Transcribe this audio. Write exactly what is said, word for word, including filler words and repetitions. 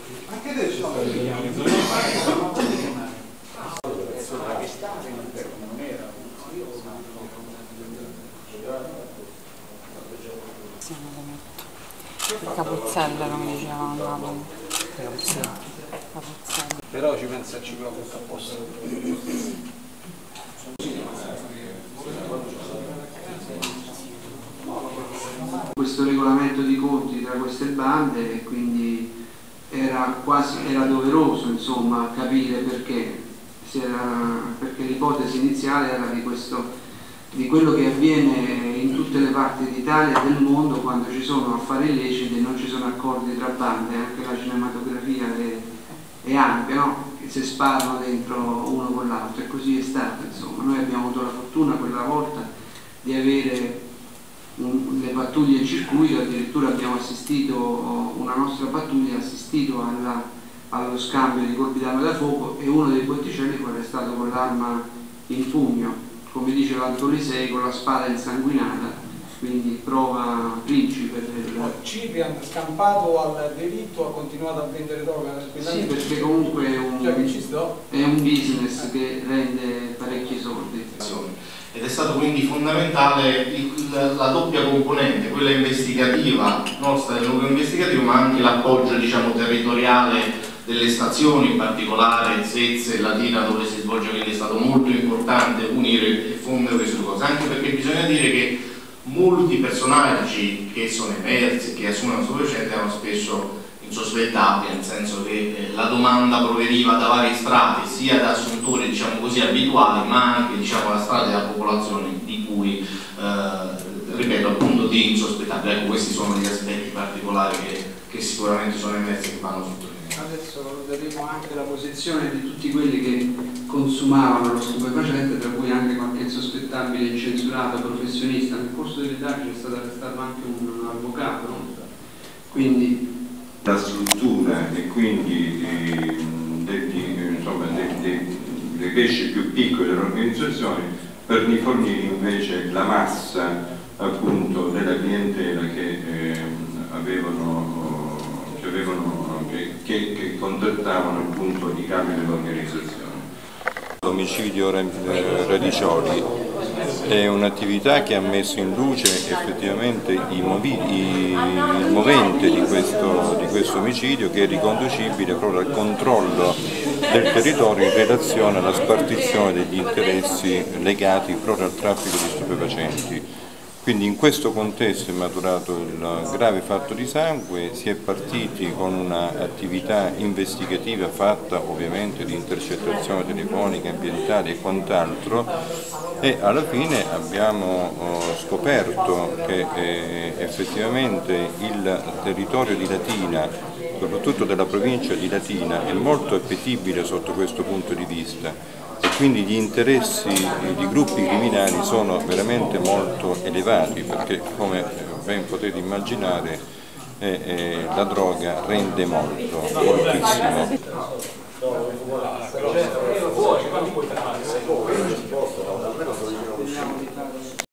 Anche te c'è stato il capozzella, come dicevamo a Napoli. Capozzella. Però ci pensaci proprio tutto a posto. Questo regolamento di conti tra queste bande e quindi era quasi era doveroso insomma capire perché, era, perché l'ipotesi iniziale era di, questo, di quello che avviene in tutte le parti d'Italia e del mondo quando ci sono affari illeciti e non ci sono accordi tra bande, anche la cinematografia è, è anche, no? Che si sparano dentro uno con l'altro, e così è stato insomma. Noi abbiamo avuto la fortuna quella volta di avere un, le pattuglie in circuito, addirittura abbiamo assistito, una nostra pattuglia ha assistito alla, allo scambio di colpi d'arma da fuoco e uno dei botticelli fu arrestato con l'arma in pugno, come dice l'Antolisei, con la spada insanguinata, quindi prova principe. Per... Ciprian, scampato al delitto, ha continuato a vendere droga? Sì, perché comunque è un, è un business che rende parecchi soldi. Ed è stato quindi fondamentale il, la doppia componente, quella investigativa, nostra del nucleo investigativo, ma anche l'appoggio, diciamo, territoriale delle stazioni, in particolare Sezze e Latina, dove si svolge, quindi è stato molto importante unire e fondere su cose, anche perché bisogna dire che molti personaggi che sono emersi, che assumono stupefacenti, erano spesso insospettabili, nel senso che eh, la domanda proveniva da vari strati, sia da assuntori, diciamo così, abituali, ma anche, diciamo, da strati della popolazione di cui, eh, ripeto, appunto, di insospettabili. Ecco, questi sono gli aspetti particolari che, che sicuramente sono emersi e che vanno sottolineati. Adesso vedremo anche la posizione di tutti quelli che consumavano lo stupefacente, tra cui anche qualche insospettabile incensurato professionista. Nel corso dell'indagine è stato arrestato anche un avvocato, no? Quindi la struttura e quindi eh, degli, insomma, dei, dei, dei pesci più piccoli delle organizzazioni per rifornire invece la massa appunto della clientela che eh, avevano, che, avevano che, che, che contattavano appunto i capi dell'organizzazione. L'omicidio Radiccioli è un'attività che ha messo in luce effettivamente i movi, i, il movente di questo, di questo omicidio, che è riconducibile proprio al controllo del territorio in relazione alla spartizione degli interessi legati proprio al traffico di stupefacenti. Quindi in questo contesto è maturato il grave fatto di sangue, si è partiti con un'attività investigativa fatta ovviamente di intercettazione telefonica, ambientale e quant'altro, e alla fine abbiamo scoperto che eh, effettivamente il territorio di Latina, soprattutto della provincia di Latina, è molto appetibile sotto questo punto di vista. E quindi gli interessi di gruppi criminali sono veramente molto elevati, perché come ben potete immaginare eh, eh, la droga rende molto, moltissimo.